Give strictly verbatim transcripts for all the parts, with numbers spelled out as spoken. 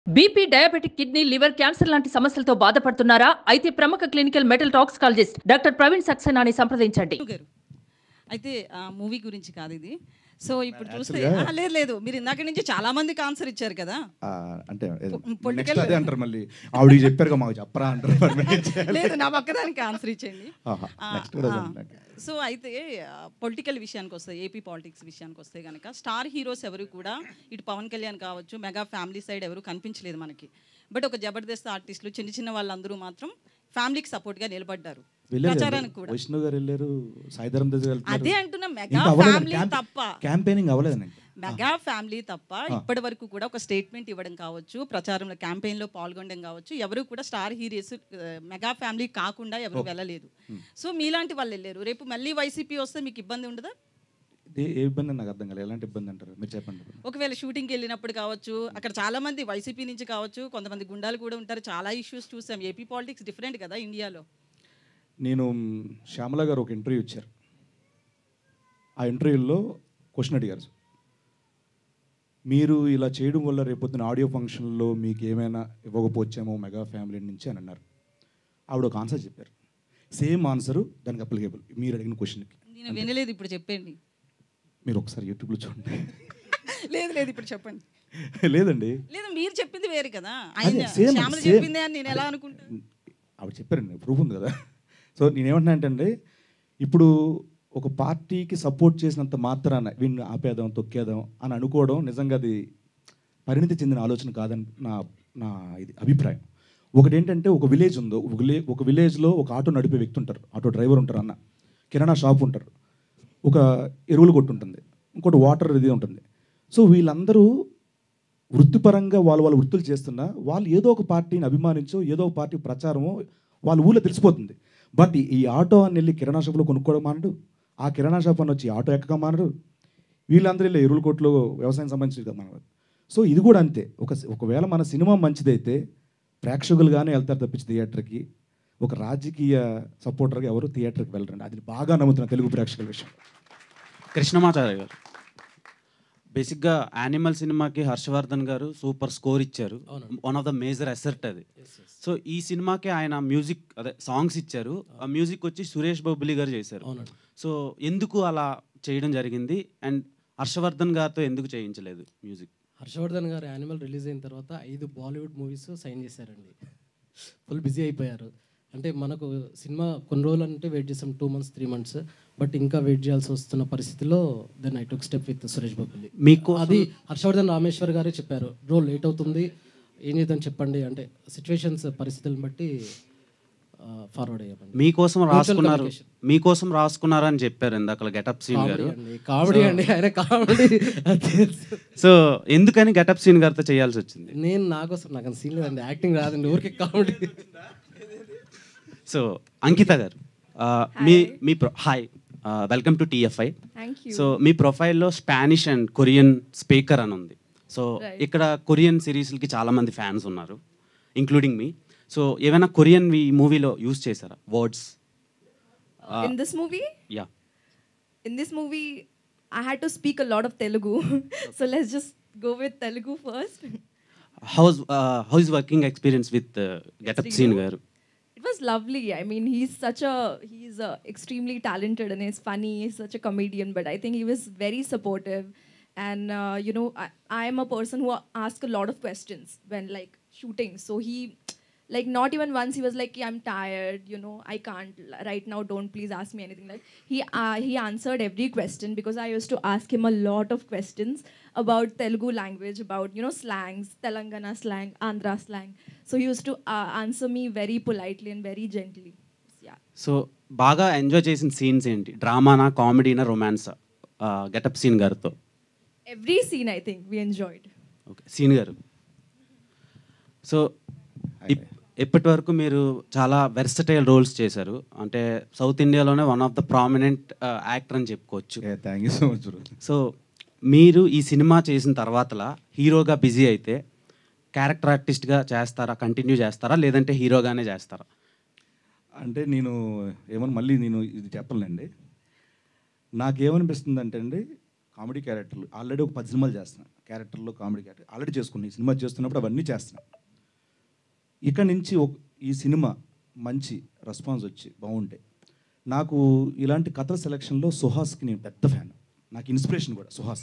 BP, diabetic, kidney, liver, cancer లాంటి సమస్యలతో బాధపడుతున్నారా? అయితే ప్రముఖ clinical metal toxicologist doctor Praveen సక్సేనాని సంప్రదించండి. గారు అయితే ఆ మూవీ గురించి కాదు ఇది. సో ఇప్పుడు చూస్తే Actually-గా- ఆ, లేదు లేదు మీరు ఇందాక నుంచి చాలా మందికి ఆన్సర్ ఇచ్చారు కదా. ఆ, అంటే పొ- political- నెక్స్ట్ అదే అంటారు మళ్ళీ ఆవిడకి చెప్పారు మాకు చెప్పరా అంటారు మరి మేము ఏం చేయాలి? లేదు నా పక్కదానికి ఆన్సర్ ఇచ్చేయండి. ఆహా, ఆ, next కూడా ఆ. అదే అంటారు. సో అయితే పొలిటికల్ విషయానికి వస్తే ఏపీ పాలిటిక్స్ విషయానికి వస్తే కనుక స్టార్ హీరోస్ ఎవరు కూడా ఇటు పవన్ కళ్యాణ్ కావచ్చు, మెగా ఫ్యామిలీ సైడ్ ఎవరు కనిపించలేదు మనకి. బట్ ఒక జబర్దస్త్ ఆర్టిస్టులు చిన్న చిన్న వాళ్ళందరూ మాత్రం ఫ్యామిలీకి సపోర్ట్గా నిలబడ్డారు. వెళ్ళారు కదా, ప్రచారానికి కూడా వైష్ణవ్ గారు వెళ్ళారు, సాయిధరం దగ్గర అదే అంటున్నా, మెగా ఫ్యామిలీ తప్ప క్యాంపెయినింగ్ అవ్వలేదు మెగా ఫ్యామిలీ తప్ప ఇప్పటి వరకు కూడా ఒక స్టేట్మెంట్ ఇవ్వడం కావచ్చు, ప్రచారంలో క్యాంపెయిన్లో పాల్గొనడం కావచ్చు, ఎవరు కూడా స్టార్ హీరోస్ మెగా ఫ్యామిలీ కాకుండా ఎవరు వెళ్ళలేదు. సో మీలాంటి వాళ్ళు వెళ్ళారు. రేపు మళ్ళీ వైసీపీ వస్తే మీకు ఇబ్బంది ఉండదా? ఏ ఇబ్బంది నాకు అర్థం కాలేదు. ఎలాంటి ఇబ్బంది అంటారు మీరు చెప్పండి. ఒకవేళ షూటింగ్కి వెళ్ళినప్పుడు కావచ్చు, అక్కడ చాలా మంది వైసీపీ నుంచి కావచ్చు, కొంతమంది గుండాలు కూడా ఉంటారు. చాలా ఇష్యూస్ చూసాం. ఏపీ పాలిటిక్స్ డిఫరెంట్ కదా ఇండియాలో. నేను శ్యామల గారు ఒక ఇంటర్వ్యూ ఇచ్చారు. ఆ ఇంటర్వ్యూలో క్వశ్చన్ అడిగారు, మీరు ఇలా చేయడం వల్ల రేపొద్దున ఆడియో ఫంక్షన్లో మీకు ఏమైనా ఇవ్వకపోవచ్చేమో మెగా ఫ్యామిలీ నుంచి అని అన్నారు. ఆవిడ ఒక ఆన్సర్ చెప్పారు. సేమ్ ఆన్సరు దానికి అప్లికేబుల్ మీరు అడిగిన క్వశ్చన్కి. నేను వినలేదు, ఇప్పుడు చెప్పండి. మీరు ఒకసారి యూట్యూబ్లో చూడండి. లేదు లేదు ఇప్పుడు చెప్పండి. లేదండి, లేదు మీరు చెప్పింది వేరు కదా, అదే, ఆయన same, శ్యామల same. చెప్పిందే అని నేను ఎలా అనుకుంటాను? ఆవిడ చెప్పారండి, ప్రూఫ్ ఉంది కదా. సో నేనేమంటున్నా అంటే ఇప్పుడు ఒక పార్టీకి సపోర్ట్ చేసినంత మాత్రాన వీడిని ఆపేద్దాం, తొక్కేద్దాం అని అనుకోవడం నిజంగా అది పరిణితి చెందిన ఆలోచన కాదని నా నా ఇది అభిప్రాయం. ఒకటి ఏంటంటే ఒక విలేజ్ ఉందో, ఒక విలే ఒక విలేజ్లో ఒక ఆటో నడిపే వ్యక్తి ఉంటారు, ఆటో డ్రైవర్ ఉంటారు, అన్న కిరాణా షాప్ ఉంటారు, ఒక ఎరువులు కొట్టు ఉంటుంది, ఇంకోటి వాటర్ ఇది ఉంటుంది. సో వీళ్ళందరూ వృత్తిపరంగా వాళ్ళు వాళ్ళ వృత్తులు చేస్తున్నా వాళ్ళు ఏదో ఒక పార్టీని అభిమానించో ఏదో ఒక పార్టీ ప్రచారమో వాళ్ళ ఊళ్ళో తెలిసిపోతుంది. బట్ ఈ ఆటో అని వెళ్ళి కిరాణా షాప్లో కొనుక్కోవడం మానడు, ఆ కిరాణా షాప్ అని వచ్చి ఆటో ఎక్కక మానడు, వీళ్ళందరూ వెళ్ళి ఎరువుల కొట్లు వ్యవసాయం సంబంధించి మానడు. సో ఇది కూడా అంతే. ఒక ఒకవేళ మన సినిమా మంచిదైతే ప్రేక్షకులుగానే వెళ్తారు తప్పించి థియేటర్కి. ఒక రాజకీయ సపోర్టర్గా ఎవరు థియేటర్కి వెళ్ళరండి. అది బాగా నమ్ముతున్నా తెలుగు ప్రేక్షకుల విషయం. కృష్ణమాచార్య గారు బేసిక్గా యానిమల్ సినిమాకి హర్షవర్ధన్ గారు సూపర్ స్కోర్ ఇచ్చారు. One of the major asset అది. సో ఈ సినిమాకి ఆయన మ్యూజిక్ అదే సాంగ్స్ ఇచ్చారు. ఆ మ్యూజిక్ వచ్చి సురేష్ బొబ్బిలి గారు చేశారు. సో ఎందుకు అలా చేయడం జరిగింది అండ్ హర్షవర్ధన్ గారితో ఎందుకు చేయించలేదు మ్యూజిక్? హర్షవర్ధన్ గారు యానిమల్ రిలీజ్ అయిన తర్వాత ఐదు బాలీవుడ్ మూవీస్ సైన్ చేశారండి. ఫుల్ బిజీ అయిపోయారు. అంటే మనకు సినిమా కొన్ని రోజులు అంటే వెయిట్ చేసాం, two months three months but ఇంకా వెయిట్ చేయాల్సి వస్తున్న పరిస్థితిలో then I took step with Suresh Bobbili. మీకు అది హర్షవర్ధన్ రామేశ్వర్ గారే చెప్పారు, బ్రో లేట్ అవుతుంది ఏం చేద్దాం చెప్పండి అంటే సిచ్యువేషన్స్ పరిస్థితులను బట్టి ఫార్వర్డ్ అయ్యామండి. మీకోసం రాసుకున్నారు మీకోసం రాసుకున్నారు అని చెప్పారు ఇందాక గెటప్ సీన్ గారు. కామెడీ అండి ఆయన, కామెడీ. సో ఎందుకని గెటప్ సీన్ గారితో చేయాల్సి వచ్చింది? నేను నాకోసం నాకు సీన్ లేదండి, యాక్టింగ్ రాదండి, ఊరికే కామెడీ. సో అంకిత గారు మీ మీ ప్రొ hi welcome to TFI. So మీ ప్రొఫైల్లో స్పానిష్ అండ్ కొరియన్ స్పీకర్ అని ఉంది. సో ఇక్కడ కొరియన్ సిరీస్లకి చాలామంది ఫ్యాన్స్ ఉన్నారు, ఇంక్లూడింగ్ మీ. సో ఏమైనా కొరియన్ ఈ మూవీలో యూజ్ చేశారా words? In this movie? Yeah. In this movie, I had to speak a lot of Telugu. So let's just go with Telugu first. How's uh, how's working experience with uh, Getup Scene garu? It was lovely. I mean, he's such a, he's uh, extremely talented and he's funny. He's such a comedian, but I think he was very supportive. And, uh, you know, I, I am a person who asks a lot of questions when, like, shooting. So he, like, not even once he was like, I'm tired, you know, I can't, right now, don't please ask me anything. Like, he, uh, he answered every question because I used to ask him a lot of questions about Telugu language, about, you know, slangs, Telangana slang, Andhra slang. So he used to uh, answer me very politely and very gently. Yeah. So బాగా enjoy చేసిన scenes ఏంటి? డ్రామానా, కామెడీనా, రొమాన్సా getup Seenu గారితో? Every scene I think we enjoyed. Okay, Seenu గారు. So ఇప్పటి వరకు మీరు చాలా వెర్సటైల్ రోల్స్ చేశారు. అంటే సౌత్ ఇండియాలోనే one of the prominent actor అని చెప్పుకోవచ్చు. Thank you so much. So మీరు ఈ సినిమా చేసిన తర్వాతలా హీరోగా బిజీ అయితే క్యారెక్టర్ ఆర్టిస్ట్గా చేస్తారా, కంటిన్యూ చేస్తారా, లేదంటే హీరోగానే చేస్తారా? అంటే నేను ఏమన్నా మళ్ళీ నేను ఇది చెప్పలేండి. నాకేమనిపిస్తుంది అంటే అండి, కామెడీ క్యారెక్టర్లు ఆల్రెడీ ఒక పది సినిమాలు చేస్తున్నాను, క్యారెక్టర్లో కామెడీ క్యారెక్టర్ ఆల్రెడీ చేసుకున్నాను. ఈ సినిమా చేస్తున్నప్పుడు అవన్నీ చేస్తున్నాను. ఇక నుంచి ఒక ఈ సినిమా మంచి రెస్పాన్స్ వచ్చి బాగుంటే నాకు ఇలాంటి కథల సెలక్షన్లో సుహాస్కి నేను పెద్ద ఫ్యాన్. నాకు ఇన్స్పిరేషన్ కూడా సుహాస్.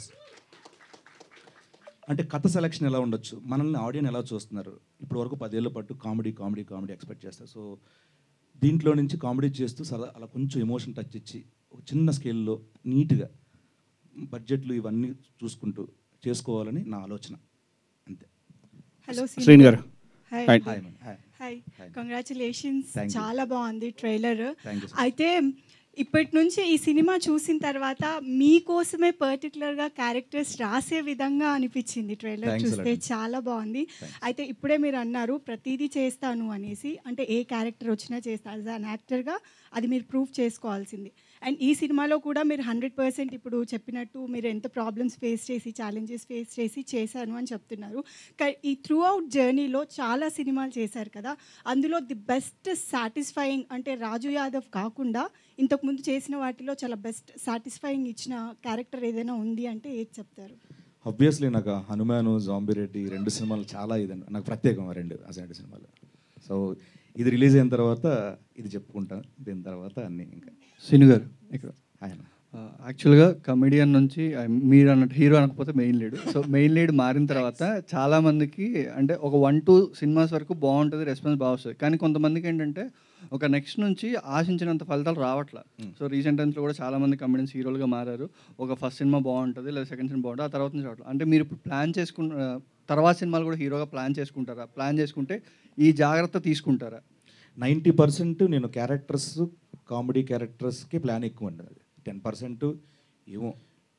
అంటే కథ సెలక్షన్ ఎలా ఉండొచ్చు, మనల్ని ఆడియన్స్ ఎలా చూస్తున్నారు, ఇప్పటి వరకు పదేళ్ల పాటు కామెడీ కామెడీ కామెడీ ఎక్స్పెక్ట్ చేస్తారు. సో దీంట్లో నుంచి కామెడీ చేస్తూ సరదా అలా కొంచెం ఎమోషన్ టచ్ ఇచ్చి ఒక చిన్న స్కేల్లో నీట్గా బడ్జెట్లు ఇవన్నీ చూసుకుంటూ చేసుకోవాలని నా ఆలోచన. అంతే. హలో శ్రీని గారు. Hi hi ma'am. Hi. Hi congratulations. Thank you. చాలా బాగుంది ట్రైలర్. Thank you, sir. అయితే ఇప్పటి నుంచి ఈ సినిమా చూసిన తర్వాత మీకోసమే పర్టికులర్గా క్యారెక్టర్స్ రాసే విధంగా అనిపించింది ట్రైలర్ Thanks a చూస్తే. lot. చాలా బాగుంది. అయితే ఇప్పుడే మీరు అన్నారు ప్రతిదీ చేస్తాను అనేసి, అంటే ఏ క్యారెక్టర్ వచ్చినా చేస్తాను యాజ్ అన్ యాక్టర్గా, అది మీరు ప్రూవ్ చేసుకోవాల్సింది. అండ్ ఈ సినిమాలో కూడా మీరు హండ్రెడ్ పర్సెంట్ ఇప్పుడు చెప్పినట్టు మీరు ఎంత ప్రాబ్లమ్స్ ఫేస్ చేసి ఛాలెంజెస్ ఫేస్ చేసి చేశాను అని చెప్తున్నారు. ఈ త్రూ అవుట్ జర్నీలో చాలా సినిమాలు చేశారు కదా, అందులో ది బెస్ట్ సాటిస్ఫైయింగ్ అంటే రాజు యాదవ్ కాకుండా ఇంతకుముందు చేసిన వాటిలో చాలా బెస్ట్ సాటిస్ఫైయింగ్ ఇచ్చిన క్యారెక్టర్ ఏదైనా ఉంది అంటే ఏది చెప్తారు? ఆబ్వియస్లీ నాకు హనుమాను, జాంబిరెడ్డి రెండు సినిమాలు చాలా ఇదండి, నాకు ప్రత్యేకం రెండు అసలు సినిమాలు. సో ఇది రిలీజ్ అయిన తర్వాత ఇది చెప్పుకుంటాను, దీని తర్వాత అన్నీ ఇంకా. శ్రీను గారు ఇక్కడ ఆయన యాక్చువల్గా కమెడియన్ నుంచి ఆ, మీరు అన్నట్టు హీరో అనకపోతే main lead. So main lead మారిన తర్వాత చాలామందికి అంటే ఒక వన్ టూ సినిమాస్ వరకు బాగుంటుంది, రెస్పాన్స్ బాగా వస్తుంది. కానీ కొంతమందికి ఏంటంటే ఒక నెక్స్ట్ నుంచి ఆశించినంత ఫలితాలు రావట్లా. సో రీసెంట్ టైమ్స్లో కూడా చాలామంది కమెడియన్స్ హీరోలుగా మారారు. ఒక ఫస్ట్ సినిమా బాగుంటుంది లేదా సెకండ్ సినిమా బాగుంటుంది, ఆ తర్వాత నుంచి రావట్లేదు. అంటే మీరు ఇప్పుడు ప్లాన్ చేసుకున్న తర్వాత సినిమాలు కూడా హీరోగా ప్లాన్ చేసుకుంటారా? ప్లాన్ చేసుకుంటే ఈ జాగ్రత్త తీసుకుంటారా? నైంటీ పర్సెంట్ నేను క్యారెక్టర్స్ కామెడీ క్యారెక్టర్స్కి ప్లాన్ ఎక్కువ అండి. అది టెన్ పర్సెంట్ ఏమో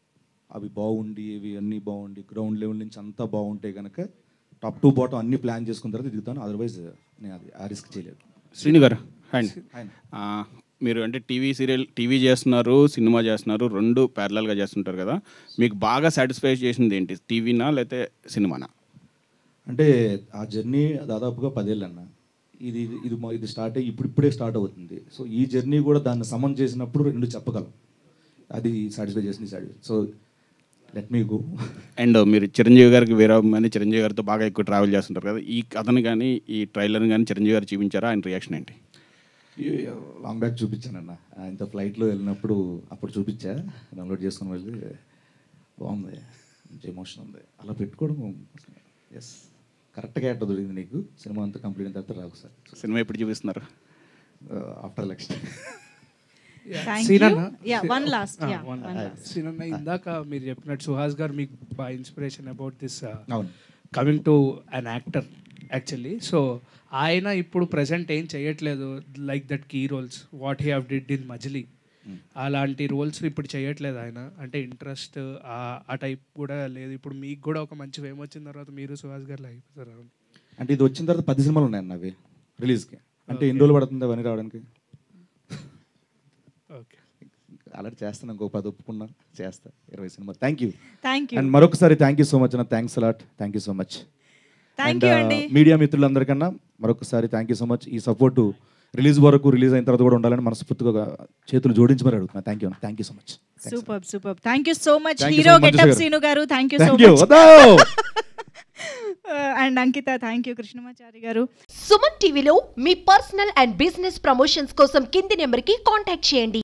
అవి బాగుండి ఇవి అన్నీ బాగుండి గ్రౌండ్ లెవెల్ నుంచి అంతా బాగుంటే కనుక టాప్ టు బాటం అన్నీ ప్లాన్ చేసుకున్న తర్వాత దిగుతాను. అదర్వైజ్ నేను అది ఆ రిస్క్ చేయలేదు. శ్రీని గారు అండ్ ఆయన మీరు అంటే టీవీ సీరియల్ టీవీ చేస్తున్నారు, సినిమా చేస్తున్నారు, రెండు ప్యారలల్గా చేస్తుంటారు కదా, మీకు బాగా సాటిస్ఫై చేసింది ఏంటి, టీవీనా లేకపోతే సినిమానా? అంటే ఆ జర్నీ దాదాపుగా పదేళ్ళు అన్న. ఇది ఇది మా- ఇది స్టార్ట్ అయ్యి ఇప్పుడు ఇప్పుడే స్టార్ట్ అవుతుంది. సో ఈ జర్నీ కూడా దాన్ని సమం చేసినప్పుడు రెండు చెప్పగలం, అది సాటిస్ఫై చేసింది satisfy. So let me go. And మీరు చిరంజీవి గారికి వీరాభిమాని, చిరంజీవి గారితో బాగా ఎక్కువ ట్రావెల్ చేస్తుంటారు కదా, ఈ కథను కానీ ఈ ట్రైలర్ని కానీ చిరంజీవి గారు చూపించారా? ఆయన రియాక్షన్ ఏంటి? లాంగ్ బ్యాక్ చూపించానన్న, ఇంత ఫ్లైట్లో వెళ్ళినప్పుడు అప్పుడు చూపించా, డౌన్లోడ్ చేసుకుని వెళ్ళి బాగుంది, మంచి ఎమోషన్ ఉంది, అలా పెట్టుకోవడం ఎస్ కరెక్ట్గా ఎట్ట దొరికింది నీకు. సినిమా అంతా కంప్లీట్ అయిన తర్వాత రాకు సార్. సినిమా ఎప్పుడు చూపిస్తున్నారు? After election. శ్రీనన్న వన్ లాస్ట్ శ్రీనన్న ఇందాక మీరు చెప్పినట్టు సుహాస్ గారు మీకు బాగా ఇన్స్పిరేషన్ అబౌట్ దిస్ అవును. Coming to an actor actually. So ఆయన ఇప్పుడు ప్రజెంట్ ఏం చేయట్లేదు like that key roles what he have did in Majili, అలాంటి రోల్స్ ఇప్పుడు చేయట్లేదు ఆయన. అంటే ఇంట్రెస్ట్ ఆ టైప్ కూడా లేదు. ఇప్పుడు మీకు కూడా ఒక మంచి ఫేమ్ వచ్చిన తర్వాత మీరు సుహాస్ గారు అయిపోతారు. అంటే ఇది వచ్చిన తర్వాత పది సినిమాలు ఉన్నాయన్న అవి రిలీజ్కి. అంటే ఎన్ని రోజులు పడుతుంది అవన్నీ రావడానికి? ఓకే, అలా చేస్తాను, ఇంకో పది ఒప్పుకున్నా చేస్తా, ఇరవై సినిమా. Thank you thank you and మరొకసారి థ్యాంక్ యూ సో మచ్ అన్న. Thanks a lot, thank you so much. Thank you అండి. మీడియా మిత్రులందరికన్నా మరొకసారి థ్యాంక్ యూ సో మచ్. ఈ సపోర్టు రిలీజ్ వరకు, రిలీజ్ అయిన తర్వాత కూడా ఉండాలని మనస్ఫూర్తిగా చేతులు జోడించి మరి అడుగుతున్నా. Thank you thank you so much. Super super thank you so much Thank you hero so much, getup sir. Srinu గారు. Thank you so thank you. Much. And Ankita thank you. Krishnamachari గారు. సుమన్ టీవీలో మీ పర్సనల్ అండ్ బిజినెస్ ప్రమోషన్స్ కోసం కింది నెంబర్కి contact చేయండి.